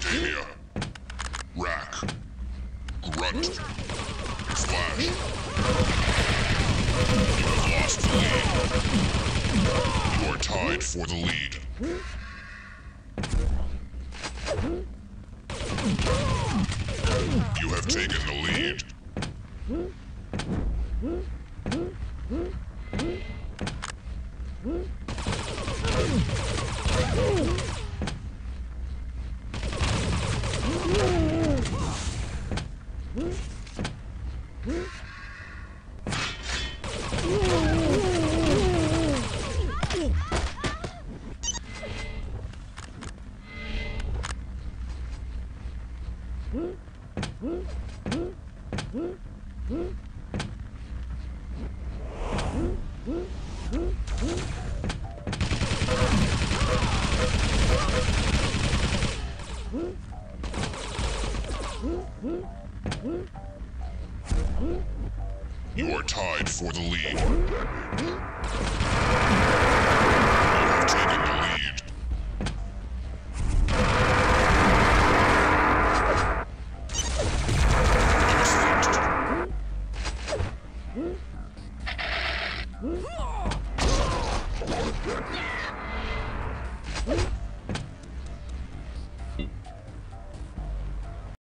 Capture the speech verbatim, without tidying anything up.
Academia. Rack. Grunt. Flash. You have lost the lead. You are tied for the lead. You have taken the lead. You are tied for the lead.